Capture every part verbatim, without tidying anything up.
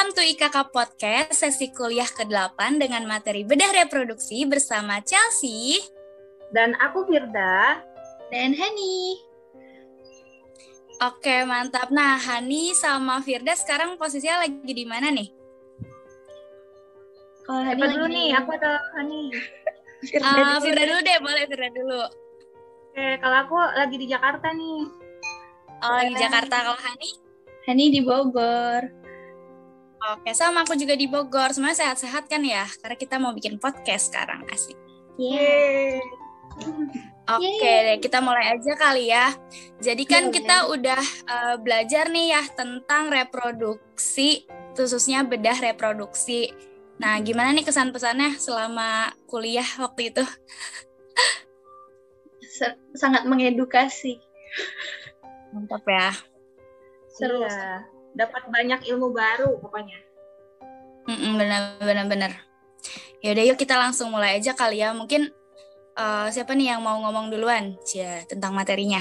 welcome to I K K Podcast sesi kuliah kedelapan dengan materi bedah reproduksi bersama Chelsea dan aku Firda dan Hani. Oke, mantap. Nah, Hani sama Firda sekarang posisinya lagi di mana nih? Kalau Hani dulu nih, aku atau Hani? Firda, uh, dulu. Firda dulu deh, boleh Firda dulu. Oke, kalau aku lagi di Jakarta nih. Oh, lagi di Jakarta. Kalau Hani? Hani di Bogor. Oke, sama aku juga di Bogor. Semuanya sehat-sehat kan ya? Karena kita mau bikin podcast sekarang, asik. Yeay. Oke, deh, kita mulai aja kali ya. Jadi kan Yeay. kita udah uh, belajar nih ya tentang reproduksi, khususnya bedah reproduksi. Nah, gimana nih kesan-pesannya selama kuliah waktu itu? Sangat mengedukasi. Mantap ya. Seru. Iya. Dapat banyak ilmu baru pokoknya. Benar-benar benar. Yaudah yuk kita langsung mulai aja kali ya. Mungkin uh, siapa nih yang mau ngomong duluan Cia, tentang materinya?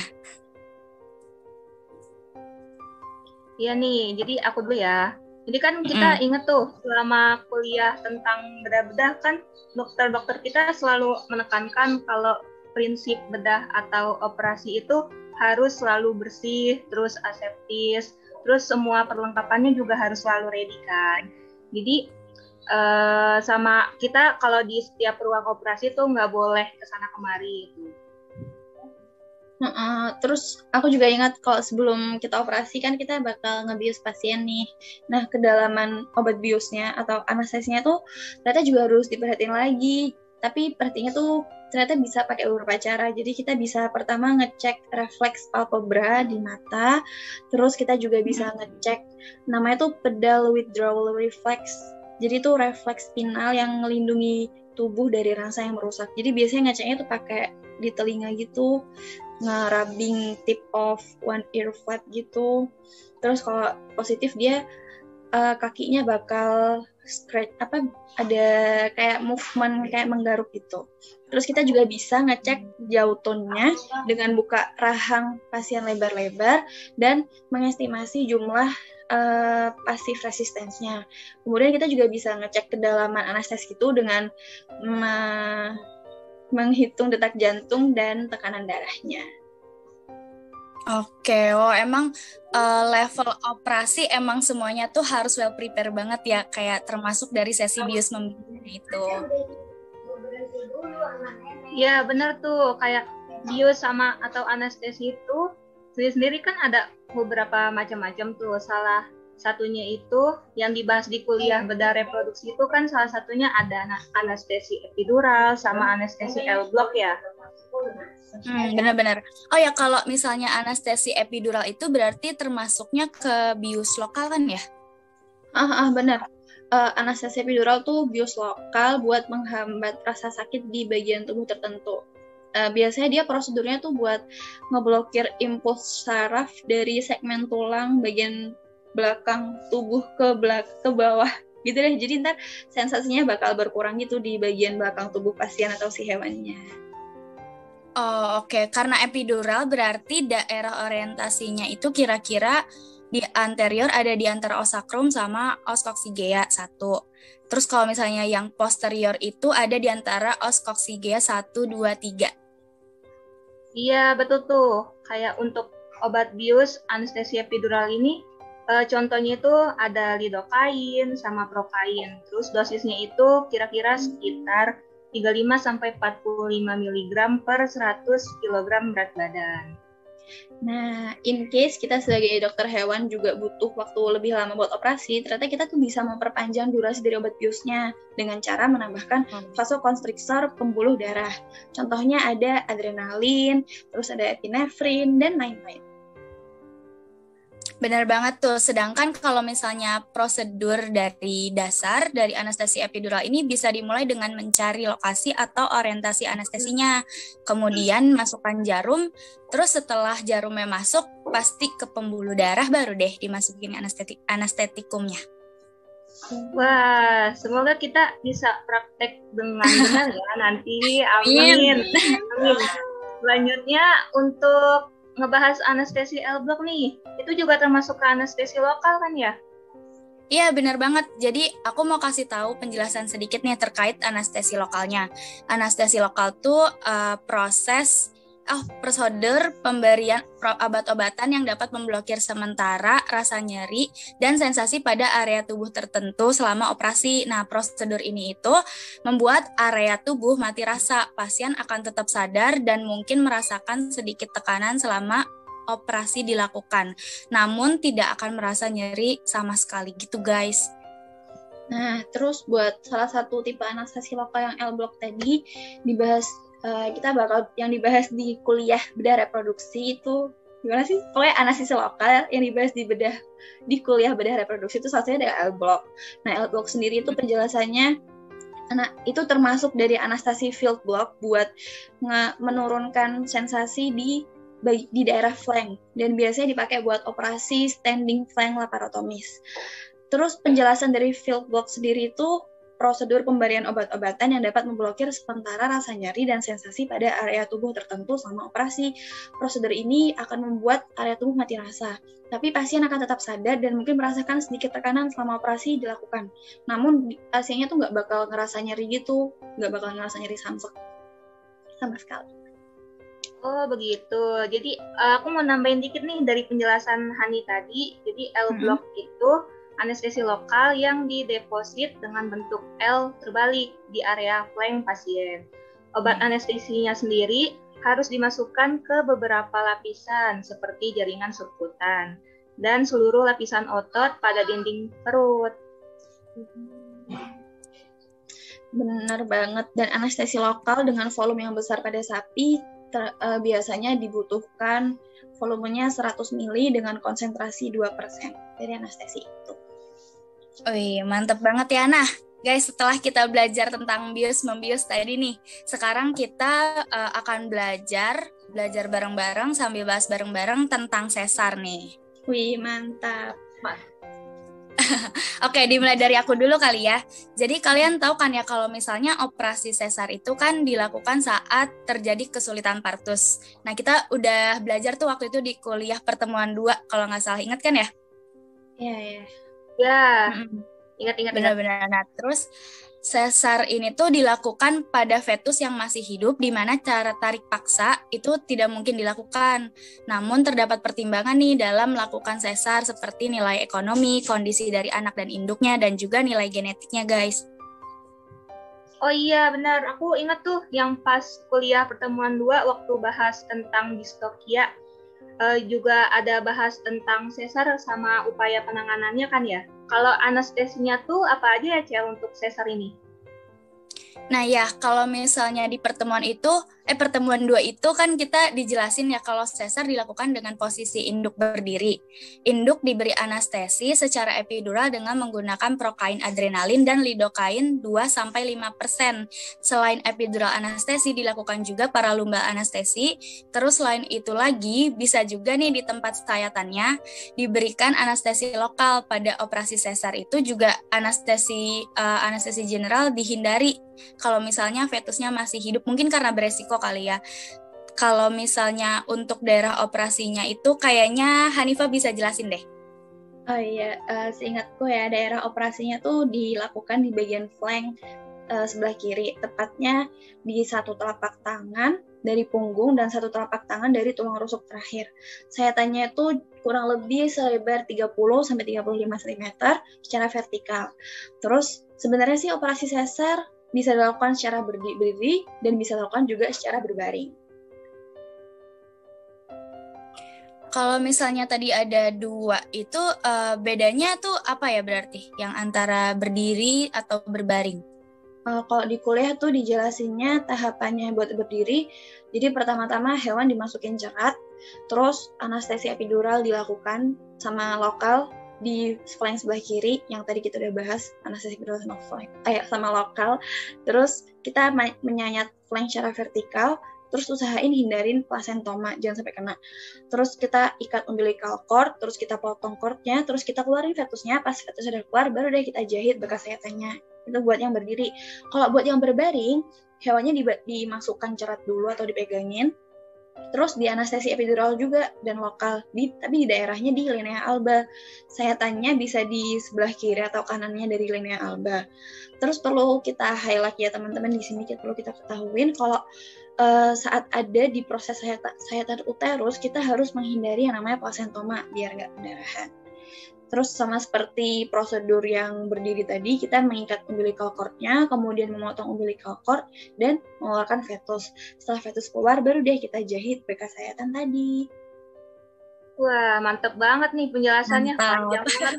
Iya nih, jadi aku dulu ya. Jadi kan kita mm. inget tuh selama kuliah tentang bedah-bedah kan dokter-dokter kita selalu menekankan kalau prinsip bedah atau operasi itu harus selalu bersih, terus aseptis, terus semua perlengkapannya juga harus selalu ready kan. Jadi uh, sama kita kalau di setiap ruang operasi tuh nggak boleh kesana kemari gitu. Nah, uh, terus aku juga ingat kalau sebelum kita operasi kan kita bakal ngebius pasien nih. Nah, kedalaman obat biusnya atau anestesinya tuh ternyata juga harus diperhatiin lagi. Tapi perhatiannya tuh ternyata bisa pakai beberapa cara. Jadi kita bisa pertama ngecek refleks palpebra di mata. Terus kita juga bisa ngecek namanya tuh pedal withdrawal reflex. Jadi itu refleks spinal yang melindungi tubuh dari rangsa yang merusak. Jadi biasanya ngeceknya tuh pakai di telinga gitu, nge-rubbing tip of one ear flap gitu. Terus kalau positif dia uh, kakinya bakal scratch apa ada kayak movement kayak menggaruk gitu. Terus kita juga bisa ngecek jauh tone-nya dengan buka rahang pasien lebar-lebar dan mengestimasi jumlah uh, pasif resistance-nya. Kemudian kita juga bisa ngecek kedalaman anestesi itu dengan me- menghitung detak jantung dan tekanan darahnya. Oke, oh emang uh, level operasi emang semuanya tuh harus well prepare banget ya, kayak termasuk dari sesi bius membiusnya itu. Iya benar tuh, kayak bius sama atau anestesi itu sendiri kan ada beberapa macam-macam tuh. Salah satunya itu yang dibahas di kuliah bedah reproduksi itu kan salah satunya ada anestesi epidural sama anestesi L-block ya. Hmm, benar-benar. Oh ya, kalau misalnya anestesi epidural itu berarti termasuknya ke bius lokal kan ya? Ah, ah benar. Uh, anestesi epidural tuh bius lokal buat menghambat rasa sakit di bagian tubuh tertentu. Uh, biasanya dia prosedurnya tuh buat ngeblokir impuls saraf dari segmen tulang bagian belakang tubuh ke belak ke bawah gitu deh. Jadi ntar sensasinya bakal berkurang gitu di bagian belakang tubuh pasien atau si hewannya. Oh oke, okay. Karena epidural berarti daerah orientasinya itu kira-kira di anterior ada di antara os sacrum sama os coccygia satu. Terus kalau misalnya yang posterior itu ada di antara os coccygia satu, dua, tiga. Iya betul tuh, kayak untuk obat bius anestesi epidural ini eh, contohnya itu ada lidocaine sama procaine. Terus dosisnya itu kira-kira sekitar tiga puluh lima sampai empat puluh lima miligram per seratus kilogram berat badan. Nah, in case kita sebagai dokter hewan juga butuh waktu lebih lama buat operasi, ternyata kita tuh bisa memperpanjang durasi dari obat biusnya dengan cara menambahkan vasokonstriktor pembuluh darah. Contohnya ada adrenalin, terus ada epinefrin, dan lain-lain. Benar banget tuh, sedangkan kalau misalnya prosedur dari dasar dari anestesi epidural ini bisa dimulai dengan mencari lokasi atau orientasi anestesinya, kemudian masukkan jarum, terus setelah jarumnya masuk, pasti ke pembuluh darah baru deh dimasukin anestetik, anestetikumnya. Wah, semoga kita bisa praktek dengan benar ya nanti, amin. Amin. Selanjutnya untuk ngebahas anestesi L-block nih, itu juga termasuk ke anestesi lokal kan ya? Iya, benar banget. Jadi aku mau kasih tahu penjelasan sedikit nih terkait anestesi lokalnya. Anestesi lokal tuh uh, proses oh prosedur pemberian obat-obatan yang dapat memblokir sementara rasa nyeri dan sensasi pada area tubuh tertentu selama operasi. Nah, prosedur ini itu membuat area tubuh mati rasa. Pasien akan tetap sadar dan mungkin merasakan sedikit tekanan selama operasi dilakukan, namun tidak akan merasa nyeri sama sekali gitu guys. Nah, terus buat salah satu tipe anestesi lokal yang L-block tadi dibahas, uh, kita bakal yang dibahas di kuliah bedah reproduksi itu gimana sih? Pokoknya anestesi lokal yang dibahas di bedah di kuliah bedah reproduksi itu salah satunya ada L-block. Nah, L-block sendiri itu penjelasannya, nah itu termasuk dari anestesi field block buat nge- menurunkan sensasi di di daerah flank dan biasanya dipakai buat operasi standing flank laparotomis. Terus penjelasan dari field block sendiri itu prosedur pemberian obat-obatan yang dapat memblokir sementara rasa nyeri dan sensasi pada area tubuh tertentu selama operasi. Prosedur ini akan membuat area tubuh mati rasa, tapi pasien akan tetap sadar dan mungkin merasakan sedikit tekanan selama operasi dilakukan. Namun pasiennya tuh nggak bakal ngerasa nyeri gitu, nggak bakal ngerasa nyeri samsek sama sekali. Oh begitu. Jadi aku mau nambahin dikit nih dari penjelasan Hani tadi. Jadi L-block hmm. itu anestesi lokal yang dideposit dengan bentuk L terbalik di area flank pasien. Obat hmm. anestesinya sendiri harus dimasukkan ke beberapa lapisan seperti jaringan subkutan dan seluruh lapisan otot pada dinding perut. Benar banget. Dan anestesi lokal dengan volume yang besar pada sapi Ter, uh, biasanya dibutuhkan volumenya seratus mililiter dengan konsentrasi dua persen dari anestesi itu. Wih, mantep banget ya. Nah, guys, setelah kita belajar tentang bius membius tadi nih, sekarang kita uh, akan belajar belajar bareng-bareng sambil bahas bareng-bareng tentang sesar nih. Wih, mantap. Oke, dimulai dari aku dulu kali ya. Jadi kalian tahu kan ya kalau misalnya operasi sesar itu kan dilakukan saat terjadi kesulitan partus. Nah, kita udah belajar tuh waktu itu di kuliah pertemuan dua, kalau nggak salah, ingat kan ya? Iya, iya. Ya, ingat-ingat. Benar-benar. Nah, terus sesar ini tuh dilakukan pada fetus yang masih hidup, di mana cara tarik paksa itu tidak mungkin dilakukan. Namun terdapat pertimbangan nih dalam melakukan sesar seperti nilai ekonomi, kondisi dari anak dan induknya, dan juga nilai genetiknya, guys. Oh iya, benar. Aku ingat tuh yang pas kuliah pertemuan dua waktu bahas tentang distokia, uh, juga ada bahas tentang sesar sama upaya penanganannya kan ya. Kalau anestesinya tuh apa aja ya, Cel, untuk sesar ini? Nah ya, kalau misalnya di pertemuan itu, eh pertemuan dua itu kan kita dijelasin ya kalau sesar dilakukan dengan posisi induk berdiri. Induk diberi anestesi secara epidural dengan menggunakan prokain adrenalin dan lidokain dua sampai lima persen. Selain epidural anestesi dilakukan juga paralumbar anestesi. Terus selain itu lagi bisa juga nih di tempat sayatannya diberikan anestesi lokal. Pada operasi sesar itu juga anestesi uh, anestesi general dihindari kalau misalnya fetusnya masih hidup, mungkin karena beresiko kali ya. Kalau misalnya untuk daerah operasinya itu kayaknya Hanifah bisa jelasin deh. Oh iya, uh, seingatku ya daerah operasinya tuh dilakukan di bagian flank uh, sebelah kiri, tepatnya di satu telapak tangan dari punggung dan satu telapak tangan dari tulang rusuk terakhir. Sayatannya itu kurang lebih selebar tiga puluh sampai tiga puluh lima sentimeter secara vertikal. Terus sebenarnya sih operasi sesar bisa dilakukan secara berdiri dan bisa dilakukan juga secara berbaring. Kalau misalnya tadi ada dua, itu uh, bedanya tuh apa ya berarti? Yang antara berdiri atau berbaring? Uh, kalau di kuliah tuh dijelasinnya tahapannya buat berdiri. Jadi pertama-tama hewan dimasukin cerat, terus anestesi epidural dilakukan sama lokal di flank sebelah kiri yang tadi kita udah bahas, anestesi epidural sama flank, eh, sama lokal. Terus kita menyayat flank secara vertikal, terus usahain hindarin plasentoma, jangan sampai kena. Terus kita ikat umbilical cord, terus kita potong cordnya, terus kita keluarin fetusnya. Pas fetusnya udah keluar, baru deh kita jahit bekas sayatannya. Itu buat yang berdiri. Kalau buat yang berbaring, hewannya dimasukkan cerat dulu atau dipegangin, Terus di anestesi epidural juga dan lokal, di, tapi di daerahnya di linea alba. Sayatannya bisa di sebelah kiri atau kanannya dari linea alba. Terus perlu kita highlight ya teman-teman, di sini kita perlu kita ketahuin kalau uh, saat ada di proses sayatan, sayatan uterus, kita harus menghindari yang namanya plasentoma biar nggak pendarahan. Terus sama seperti prosedur yang berdiri tadi, kita mengikat umbilical cord-nya, kemudian memotong umbilical cord, dan mengeluarkan fetus. Setelah fetus keluar, baru deh kita jahit bekas sayatan tadi. Wah, mantep banget nih penjelasannya. Panjang banget.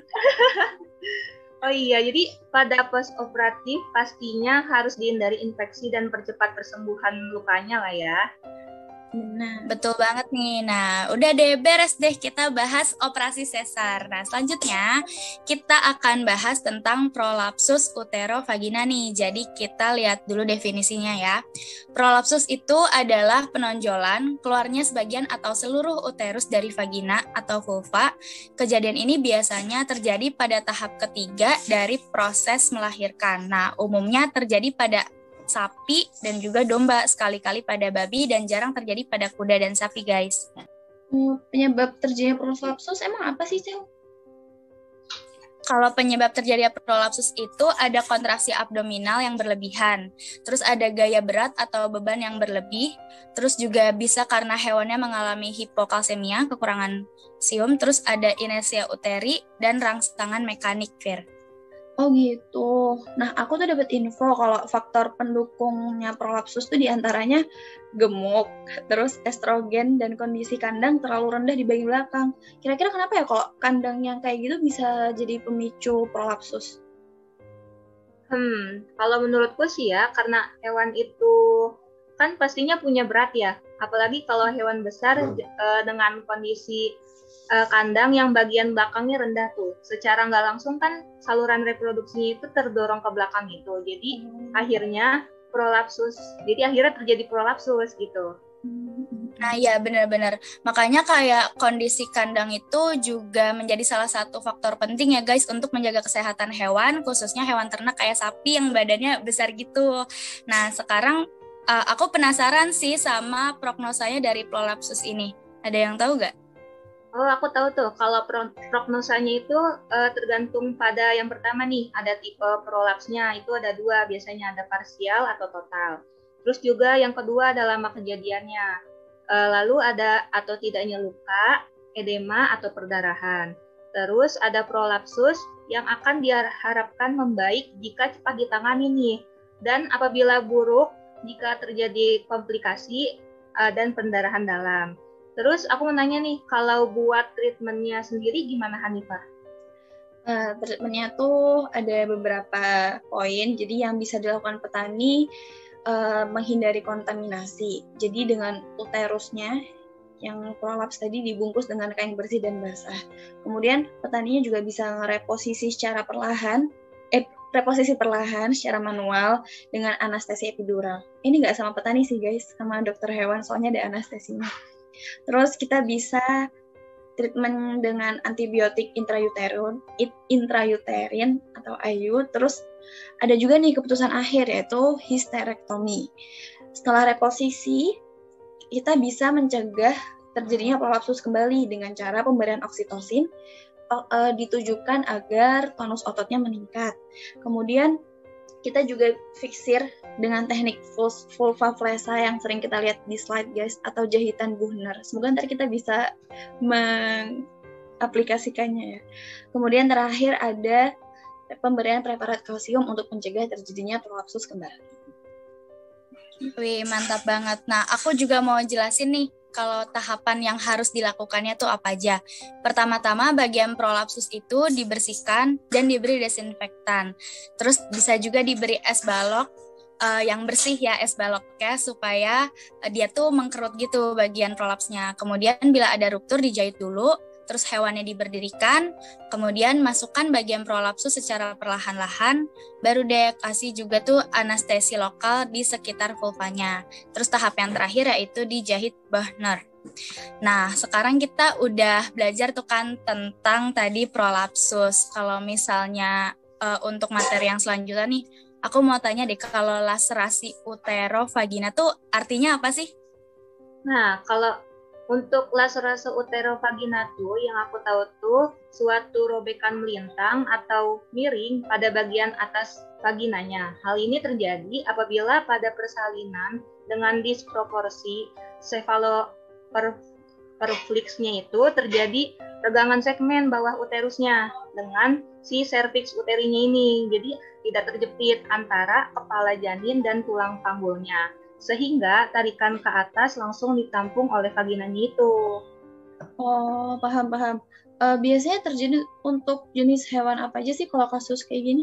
Oh iya, jadi pada post operatif pastinya harus dihindari infeksi dan percepat persembuhan lukanya lah ya. Benar. Betul banget nih. Nah, udah deh beres deh kita bahas operasi sesar. Nah, selanjutnya kita akan bahas tentang prolapsus uterovagina nih. Jadi kita lihat dulu definisinya ya. Prolapsus itu adalah penonjolan keluarnya sebagian atau seluruh uterus dari vagina atau vulva. Kejadian ini biasanya terjadi pada tahap ketiga dari proses melahirkan. Nah, umumnya terjadi pada sapi dan juga domba, sekali-kali pada babi, dan jarang terjadi pada kuda dan sapi, guys. Penyebab terjadinya prolapsus emang apa sih, Cel? Kalau penyebab terjadinya prolapsus itu ada kontraksi abdominal yang berlebihan, terus ada gaya berat atau beban yang berlebih, terus juga bisa karena hewannya mengalami hipokalsemia, kekurangan sium, terus ada inersia uteri, dan rangsangan mekanik, Fir. Oh gitu. Nah, aku tuh dapat info kalau faktor pendukungnya prolapsus tuh diantaranya gemuk, terus estrogen, dan kondisi kandang terlalu rendah di bagian belakang. Kira-kira kenapa ya kalau kandang yang kayak gitu bisa jadi pemicu prolapsus? Hmm, kalau menurutku sih ya, karena hewan itu kan pastinya punya berat ya. Apalagi kalau hewan besar uh, dengan kondisi uh, kandang yang bagian belakangnya rendah tuh. Secara nggak langsung kan saluran reproduksinya itu terdorong ke belakang gitu. Jadi hmm. akhirnya prolapsus. Jadi akhirnya terjadi prolapsus gitu. Nah ya benar-benar. Makanya kayak kondisi kandang itu juga menjadi salah satu faktor penting ya guys untuk menjaga kesehatan hewan, khususnya hewan ternak kayak sapi yang badannya besar gitu. Nah sekarang uh, aku penasaran sih sama prognosanya dari prolapsus ini. Ada yang tahu nggak? Oh, aku tahu tuh. Kalau pro- prognosanya itu uh, tergantung pada yang pertama nih, ada tipe prolapsnya. Itu ada dua, biasanya ada parsial atau total. Terus juga yang kedua ada lama kejadiannya. Uh, lalu ada atau tidaknya luka, edema atau perdarahan. Terus ada prolapsus yang akan diharapkan membaik jika cepat ditangani nih. Dan apabila buruk, jika terjadi komplikasi uh, dan pendarahan dalam. Terus aku mau nanya nih, kalau buat treatmentnya sendiri gimana Hanifah? Uh, treatmentnya tuh ada beberapa poin. Jadi yang bisa dilakukan petani uh, menghindari kontaminasi. Jadi dengan uterusnya yang prolaps tadi dibungkus dengan kain bersih dan basah. Kemudian petaninya juga bisa reposisi secara perlahan, eh, reposisi perlahan secara manual dengan anestesi epidural. Ini nggak sama petani sih guys, sama dokter hewan soalnya ada anestesinya. Terus kita bisa treatment dengan antibiotik intrauterin, intrauterin atau I U. Terus ada juga nih keputusan akhir yaitu histerektomi. Setelah reposisi, kita bisa mencegah terjadinya prolapsus kembali dengan cara pemberian oksitosin uh, ditujukan agar tonus ototnya meningkat. Kemudian kita juga fiksir dengan teknik vulvaflesa yang sering kita lihat di slide guys, atau jahitan Buchner. Semoga ntar kita bisa mengaplikasikannya ya. Kemudian terakhir ada pemberian preparat kalsium untuk mencegah terjadinya prolapsus kembali. Wih, mantap banget. Nah, aku juga mau jelasin nih kalau tahapan yang harus dilakukannya tuh apa aja. Pertama-tama bagian prolapsus itu dibersihkan dan diberi desinfektan. Terus bisa juga diberi es balok uh, yang bersih ya, es baloknya supaya uh, dia tuh mengkerut gitu bagian prolapsnya. Kemudian bila ada ruptur dijahit dulu, terus hewannya diberdirikan, kemudian masukkan bagian prolapsus secara perlahan-lahan, baru deh kasih juga tuh anestesi lokal di sekitar vulvanya. Terus tahap yang terakhir yaitu dijahit Buchner. Nah, sekarang kita udah belajar tuh kan tentang tadi prolapsus. Kalau misalnya uh, untuk materi yang selanjutnya nih, aku mau tanya deh, kalau laserasi uterovagina tuh artinya apa sih? Nah, kalau untuk laserase uterovagina tuh yang aku tahu tuh suatu robekan melintang atau miring pada bagian atas vaginanya. Hal ini terjadi apabila pada persalinan dengan disproporsi cephaloperflexnya itu terjadi tegangan segmen bawah uterusnya dengan si cervix uterinya ini. Jadi tidak terjepit antara kepala janin dan tulang panggulnya, sehingga tarikan ke atas langsung ditampung oleh vaginanya itu. Oh, paham-paham. Uh, biasanya terjadi untuk jenis hewan apa aja sih kalau kasus kayak gini?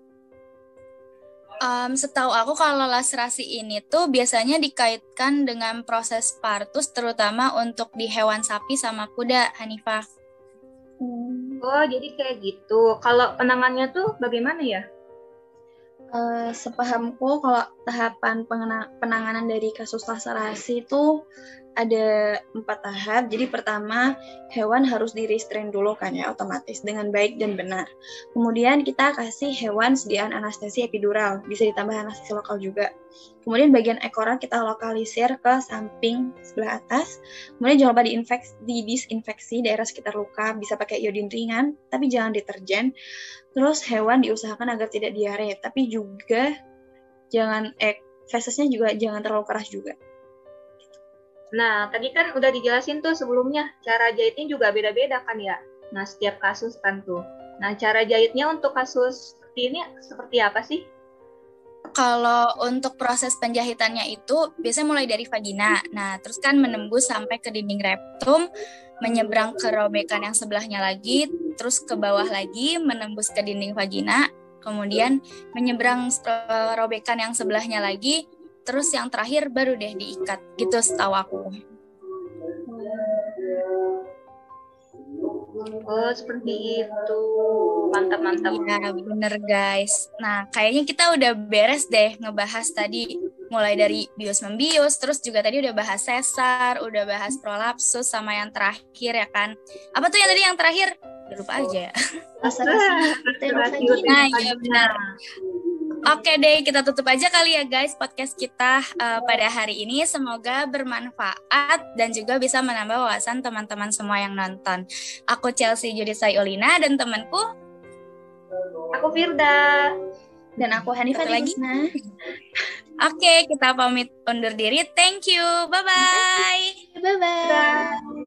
Um, setahu aku kalau laserasi ini tuh biasanya dikaitkan dengan proses partus, terutama untuk di hewan sapi sama kuda, Hanifah. Hmm. Oh, jadi kayak gitu. Kalau penanganannya tuh bagaimana ya? Uh, sepahamku kalau tahapan penanganan dari kasus laserasi itu ada empat tahap. Jadi pertama, hewan harus di restrain dulu kan ya, otomatis dengan baik dan benar. Kemudian kita kasih hewan sediaan anestesi epidural, bisa ditambah anestesi lokal juga. Kemudian bagian ekoran kita lokalisir ke samping sebelah atas. Kemudian jangan lupa diinfeksi, didisinfeksi daerah sekitar luka, bisa pakai iodin ringan, tapi jangan deterjen. Terus hewan diusahakan agar tidak diare, tapi juga jangan, eh, fesesnya juga jangan terlalu keras juga. Nah, tadi kan udah dijelasin tuh sebelumnya, cara jahitnya juga beda-beda kan ya? Nah, setiap kasus kan tuh. Nah, cara jahitnya untuk kasus seperti ini seperti apa sih? Kalau untuk proses penjahitannya itu biasanya mulai dari vagina. Nah, terus kan menembus sampai ke dinding rektum, menyeberang ke robekan yang sebelahnya lagi, terus ke bawah lagi, menembus ke dinding vagina, kemudian menyeberang robekan yang sebelahnya lagi, terus yang terakhir baru deh diikat. Gitu setahu aku. Oh, seperti itu. Mantap-mantap. Iya, bener guys. Nah, kayaknya kita udah beres deh ngebahas tadi. Mulai dari bius membius, terus juga tadi udah bahas sesar, udah bahas prolapsus, sama yang terakhir ya kan. Apa tuh yang tadi yang terakhir? Udah lupa aja ya. Nah, iya benar. Oke deh, kita tutup aja kali ya guys podcast kita uh, pada hari ini. Semoga bermanfaat dan juga bisa menambah wawasan teman-teman semua yang nonton. Aku Chelsea Judisa Yolina dan temanku. Aku Firda. Dan aku Hanifah lagi. Oke, kita pamit undur diri. Thank you. Bye-bye. Bye-bye.